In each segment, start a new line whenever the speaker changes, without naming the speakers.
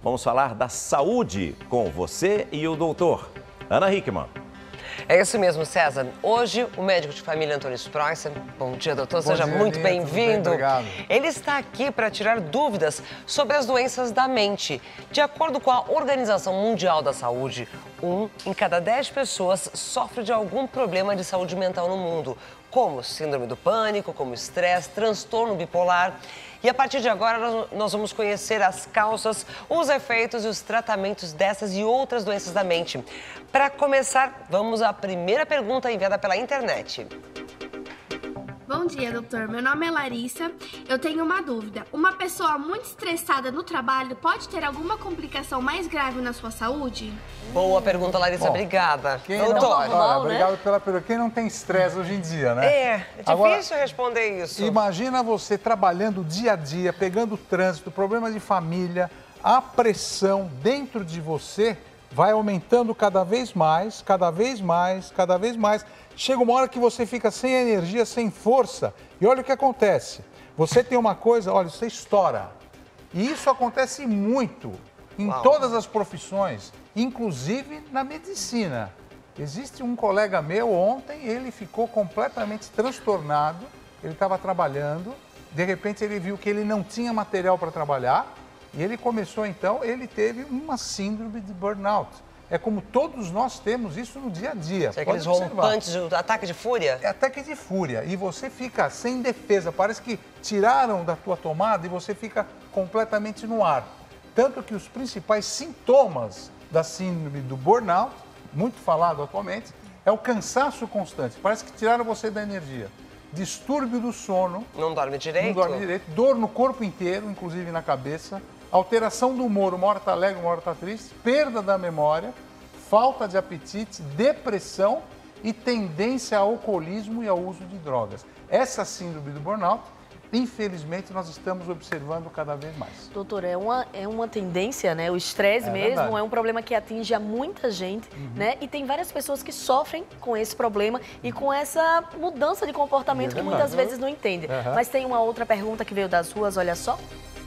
Vamos falar da saúde com você e o doutor Ana Hickman.
É isso mesmo, César. Hoje, o médico de família Antônio Spreuss. Bom dia, doutor. Seja muito bem-vindo.
Obrigado.
Ele está aqui para tirar dúvidas sobre as doenças da mente. De acordo com a Organização Mundial da Saúde, 1 em cada 10 pessoas sofre de algum problema de saúde mental no mundo, como síndrome do pânico, como estresse, transtorno bipolar. E a partir de agora, nós vamos conhecer as causas, os efeitos e os tratamentos dessas e outras doenças da mente. Para começar, vamos à primeira pergunta enviada pela internet.
Bom dia, doutor. Meu nome é Larissa. Eu tenho uma dúvida. Uma pessoa muito estressada no trabalho pode ter alguma complicação mais grave na sua saúde?
Boa pergunta, Larissa. Obrigada. Doutor.
Obrigado pela pergunta. Quem não tem estresse hoje em dia, né?
É difícil responder isso.
Imagina você trabalhando dia a dia, pegando trânsito, problema de família, a pressão dentro de você vai aumentando cada vez mais, cada vez mais, cada vez mais. Chega uma hora que você fica sem energia, sem força. E olha o que acontece. Você tem uma coisa, olha, você estoura. E isso acontece muito em todas as profissões, inclusive na medicina. Existe um colega meu ontem, ele ficou completamente transtornado. Ele estava trabalhando, de repente ele viu que ele não tinha material para trabalhar. E ele começou então, ele teve uma síndrome de burnout. É como todos nós temos isso no dia a dia.
É aqueles rompantes, ataque de fúria?
É ataque de fúria. E você fica sem defesa. Parece que tiraram da tua tomada e você fica completamente no ar. Tanto que os principais sintomas da síndrome do burnout, muito falado atualmente, é o cansaço constante. Parece que tiraram você da energia. Distúrbio do sono.
Não dorme direito?
Não dorme direito. Dor no corpo inteiro, inclusive na cabeça. Alteração do humor, uma hora está alegre, uma hora está triste, perda da memória, falta de apetite, depressão e tendência ao alcoolismo e ao uso de drogas. Essa síndrome do burnout, infelizmente, nós estamos observando cada vez mais.
Doutor, é uma tendência, né? O estresse mesmo
verdade.
É um problema que atinge a muita gente, né? E tem várias pessoas que sofrem com esse problema e com essa mudança de comportamento que muitas vezes não entendem. Mas tem uma outra pergunta que veio das ruas, olha só.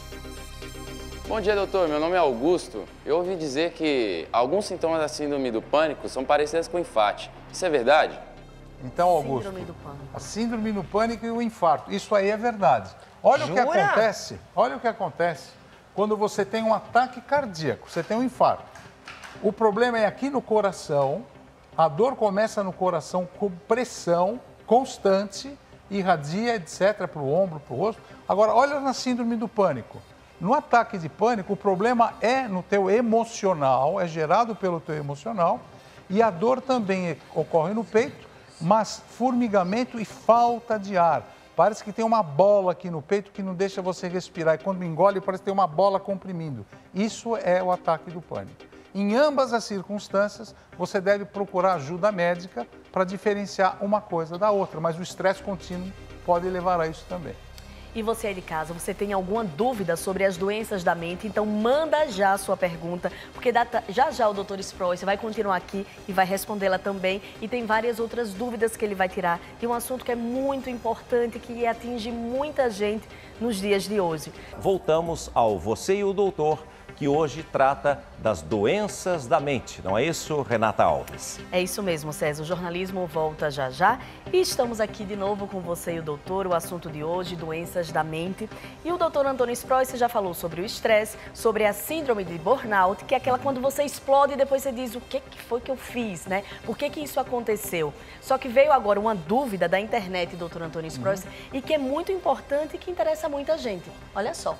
Bom dia, doutor. Meu nome é Augusto. Eu ouvi dizer que alguns sintomas da síndrome do pânico são parecidos com infarte. Isso é verdade?
Então, Augusto,
Síndrome do pânico.
a síndrome do pânico e o infarto, isso aí é verdade. Olha o que acontece quando você tem um ataque cardíaco, você tem um infarto. O problema é aqui no coração, a dor começa no coração com pressão constante, irradia, etc., para o ombro, para o rosto. Agora, olha na síndrome do pânico. No ataque de pânico, o problema é no teu emocional, é gerado pelo teu emocional, e a dor também ocorre no peito, mas formigamento e falta de ar. Parece que tem uma bola aqui no peito que não deixa você respirar, e quando engole parece que tem uma bola comprimindo. Isso é o ataque do pânico. Em ambas as circunstâncias, você deve procurar ajuda médica para diferenciar uma coisa da outra, mas o estresse contínuo pode levar a isso também.
E você aí de casa, você tem alguma dúvida sobre as doenças da mente? Então manda já a sua pergunta, porque já o Dr. Spreuss vai continuar aqui e vai respondê-la também. E tem várias outras dúvidas que ele vai tirar de um assunto que é muito importante, que atinge muita gente nos dias de hoje.
Voltamos ao Você e o Doutor, que hoje trata das doenças da mente. Não é isso, Renata Alves?
É isso mesmo, César. O jornalismo volta já já. E estamos aqui de novo com você e o doutor. O assunto de hoje, doenças da mente. E o doutor Antônio Spreuss já falou sobre o estresse, sobre a síndrome de burnout, que é aquela quando você explode e depois você diz o que foi que eu fiz, né? Por que isso aconteceu? Só que veio agora uma dúvida da internet, doutor Antônio Spreuss, e que é muito importante e que interessa muita gente. Olha só.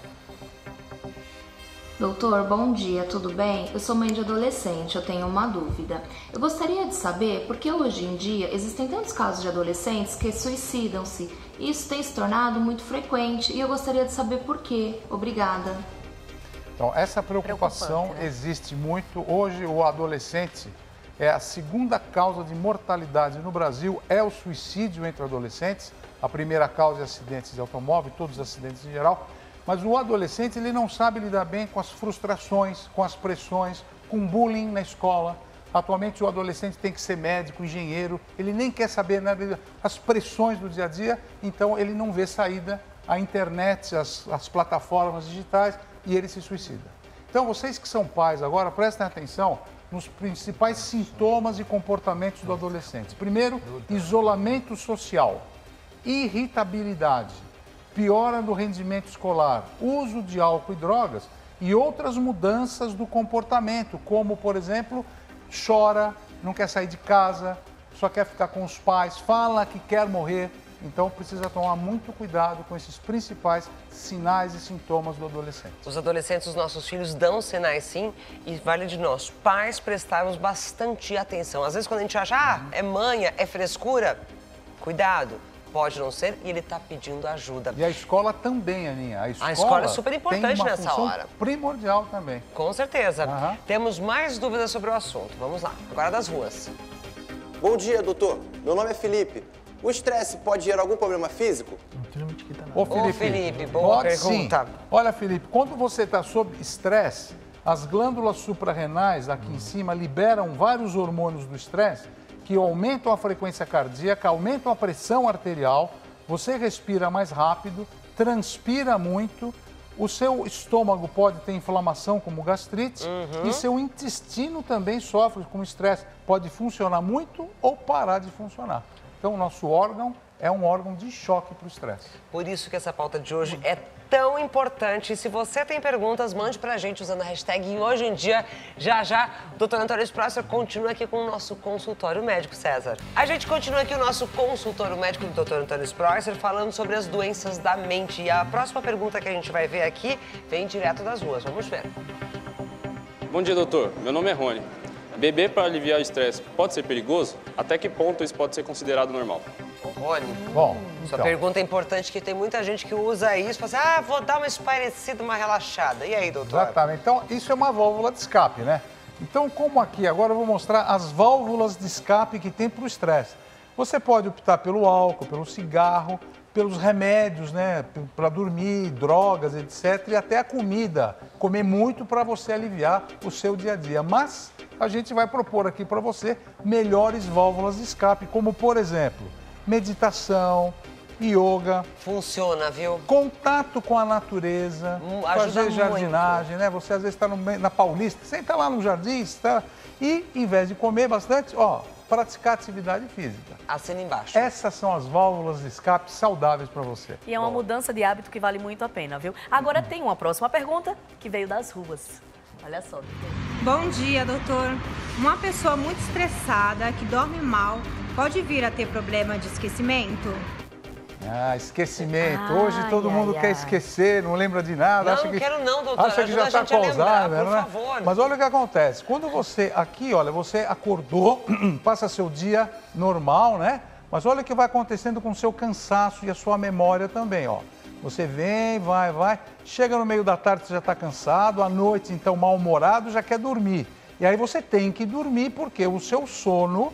Doutor, bom dia, tudo bem? Eu sou mãe de adolescente, eu tenho uma dúvida. Eu gostaria de saber por que hoje em dia existem tantos casos de adolescentes que suicidam-se. Isso tem se tornado muito frequente e eu gostaria de saber por quê. Obrigada.
Então, essa preocupação existe muito. Hoje, o adolescente é a segunda causa de mortalidade no Brasil, é o suicídio entre adolescentes. A primeira causa é acidentes de automóvel, todos os acidentes em geral. Mas o adolescente, ele não sabe lidar bem com as frustrações, com as pressões, com bullying na escola. Atualmente, o adolescente tem que ser médico, engenheiro, ele nem quer saber nada das pressões do dia a dia, então ele não vê saída, a internet, as plataformas digitais, e ele se suicida. Então, Então, vocês que são pais agora, prestem atenção nos principais sintomas e comportamentos do adolescente. Primeiro, isolamento social, irritabilidade, piora do rendimento escolar, uso de álcool e drogas e outras mudanças do comportamento, como, por exemplo, chora, não quer sair de casa, só quer ficar com os pais, fala que quer morrer. Então, precisa tomar muito cuidado com esses principais sinais e sintomas do adolescente.
Os adolescentes, os nossos filhos, dão sinais sim, e vale de nós, pais, prestarmos bastante atenção. Às vezes, quando a gente acha, é manha, é frescura, cuidado. Pode não ser e ele está pedindo ajuda.
E a escola também, Aninha.
A escola é super importante nessa hora.
Primordial também.
Com certeza. Temos mais dúvidas sobre o assunto. Vamos lá. Agora das ruas.
Bom dia, doutor. Meu nome é Felipe. O estresse pode gerar algum problema físico?
Ô, Felipe,
boa
pode
pergunta.
Sim. Olha, Felipe, quando você está sob estresse, as glândulas suprarrenais aqui em cima liberam vários hormônios do estresse que aumentam a frequência cardíaca, aumentam a pressão arterial, você respira mais rápido, transpira muito, o seu estômago pode ter inflamação como gastrite e seu intestino também sofre com estresse. Pode funcionar muito ou parar de funcionar. Então, o nosso órgão é um órgão de choque para o estresse.
Por isso que essa pauta de hoje é tão importante. E se você tem perguntas, mande pra gente usando a hashtag E Hoje em Dia. Já, o Dr. Antônio Sprosser continua aqui com o nosso consultório médico, César. A gente continua aqui o nosso consultório médico do Dr. Antônio Sprosser falando sobre as doenças da mente. E a próxima pergunta que a gente vai ver aqui vem direto das ruas. Vamos ver.
Bom dia, doutor. Meu nome é Rony. Beber para aliviar o estresse pode ser perigoso? Até que ponto isso pode ser considerado normal?
Rony,
bom,
sua pergunta é importante, que tem muita gente que usa isso, fala assim, vou dar uma espairecida, uma relaxada. E aí, doutor?
Exatamente. Então, isso é uma válvula de escape, né? Então, como aqui, agora eu vou mostrar as válvulas de escape que tem para o estresse. Você pode optar pelo álcool, pelo cigarro, pelos remédios, né? Para dormir, drogas, etc. E até a comida. Comer muito para você aliviar o seu dia a dia. Mas a gente vai propor aqui para você melhores válvulas de escape, como, por exemplo, meditação, yoga.
Funciona, viu?
Contato com a natureza, fazer jardinagem, né? Você às vezes está na Paulista, senta lá no jardim, e em vez de comer bastante, praticar atividade física.
Assina embaixo.
Essas são as válvulas de escape saudáveis para você.
E é uma mudança de hábito que vale muito a pena, viu? Agora tem uma próxima pergunta que veio das ruas. Olha só, doutor.
Bom dia, doutor. Uma pessoa muito estressada, que dorme mal, pode vir a ter problema de esquecimento?
Esquecimento. Hoje todo mundo quer esquecer, não lembra de nada.
Não, quero não, doutor.
Acha que já está com Alzheimer,
por favor.
Mas olha o que acontece. Quando você, aqui, olha, você acordou, passa seu dia normal, né? Mas olha o que vai acontecendo com o seu cansaço e a sua memória também, ó. Você vem, vai, chega no meio da tarde, você já está cansado, à noite, então, mal-humorado, já quer dormir. E aí você tem que dormir porque o seu sono,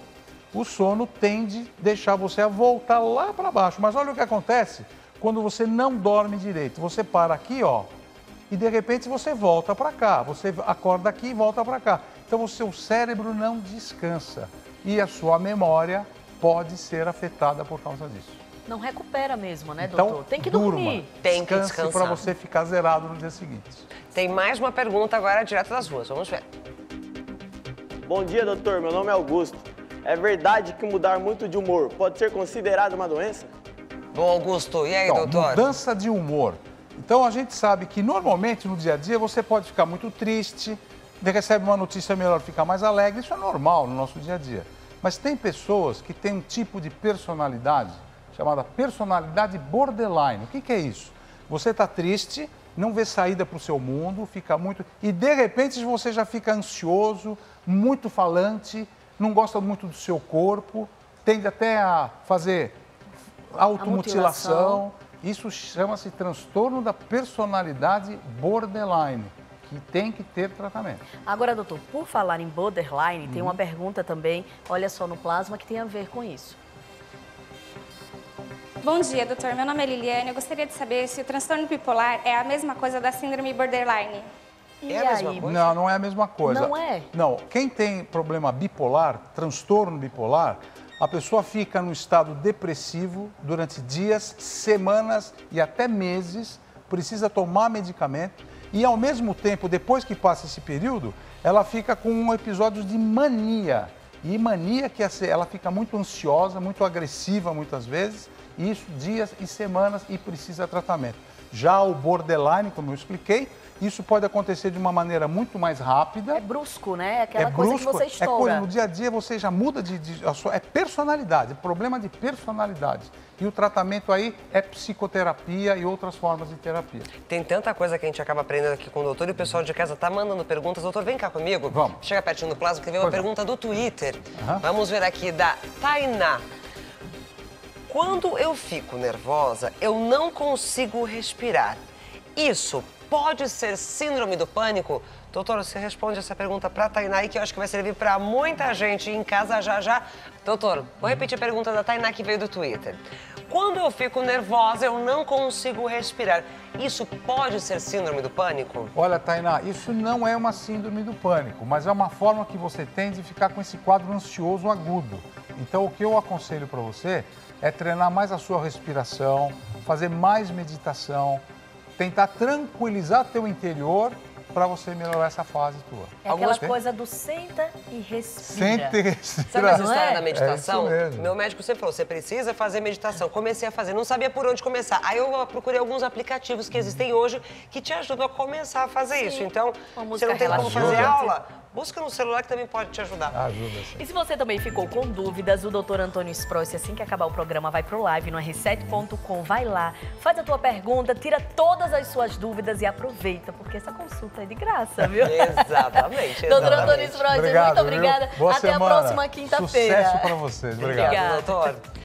tende a deixar você a voltar lá para baixo. Mas olha o que acontece quando você não dorme direito. Você para aqui, ó, e de repente você volta para cá. Você acorda aqui e volta para cá. Então o seu cérebro não descansa e a sua memória pode ser afetada por causa disso.
Não recupera mesmo, né,
então,
doutor? Tem que
durma,
dormir.
Tem que descansar.
Para você ficar zerado no dia seguinte.
Tem mais uma pergunta agora direto das ruas. Vamos ver.
Bom dia, doutor. Meu nome é Augusto. É verdade que mudar muito de humor pode ser considerado uma doença?
Bom, Augusto, e aí,
então,
doutor?
Mudança de humor. Então, a gente sabe que normalmente no dia a dia você pode ficar muito triste, recebe uma notícia melhor, ficar mais alegre. Isso é normal no nosso dia a dia. Mas tem pessoas que têm um tipo de personalidade chamada personalidade borderline. O que é isso? Você está triste, não vê saída para o seu mundo, fica muito... E, de repente, você já fica ansioso, muito falante, não gosta muito do seu corpo, tende até a fazer automutilação. Isso chama-se transtorno da personalidade borderline, que tem que ter tratamento.
Agora, doutor, por falar em borderline, tem uma pergunta também, olha só, no plasma, que tem a ver com isso.
Bom dia, doutor. Meu nome é Liliane. Eu gostaria de saber se o transtorno bipolar é a mesma coisa da síndrome borderline.
É a mesma coisa?
Não, não é a mesma coisa.
Não é?
Não. Quem tem problema bipolar, transtorno bipolar, a pessoa fica no estado depressivo durante dias, semanas e até meses, precisa tomar medicamento E ao mesmo tempo, depois que passa esse período, ela fica com um episódio de mania. E mania que ela fica muito ansiosa, muito agressiva muitas vezes, e isso dias e semanas e precisa de tratamento. Já o borderline, como eu expliquei, isso pode acontecer de uma maneira muito mais rápida.
É brusco, né? Aquela coisa que você estoura.
É coisa, no dia a dia você já muda é personalidade, problema de personalidade. E o tratamento aí é psicoterapia e outras formas de terapia.
Tem tanta coisa que a gente acaba aprendendo aqui com o doutor e o pessoal de casa tá mandando perguntas. Doutor, vem cá comigo.
Vamos.
Chega pertinho do plasma que veio uma pergunta do Twitter.
Uhum.
Vamos ver aqui, da Tainá. Quando eu fico nervosa, eu não consigo respirar. Isso pode ser síndrome do pânico? Doutor, você responde essa pergunta para a Tainá, que eu acho que vai servir para muita gente em casa já. Doutor, vou repetir a pergunta da Tainá que veio do Twitter. Quando eu fico nervosa, eu não consigo respirar. Isso pode ser síndrome do pânico?
Olha, Tainá, isso não é uma síndrome do pânico, mas é uma forma que você tem de ficar com esse quadro ansioso agudo. Então, o que eu aconselho para você é treinar mais a sua respiração, fazer mais meditação, tentar tranquilizar teu interior para você melhorar essa fase tua.
É aquela coisa do senta e respira.
Senta e respira.
Sabe essa história da meditação?
É isso mesmo.
Meu médico sempre falou, você precisa fazer meditação. Comecei a fazer, não sabia por onde começar. Aí eu procurei alguns aplicativos que existem hoje que te ajudam a começar a fazer isso. Então, você não tem como fazer aula? Busca no celular que também pode te ajudar.
Ajuda, sim.
E se você também ficou com dúvidas, o Dr. Antônio Sprois, assim que acabar o programa, vai pro live no r7.com. Vai lá, faz a tua pergunta, tira todas as suas dúvidas e aproveita, porque essa consulta é de graça, viu?
Exatamente.
Dr. Antônio Sprois, muito obrigada.
Boa
Até
semana.
a próxima quinta-feira.
Sucesso para vocês. Obrigado.
Obrigado, doutor.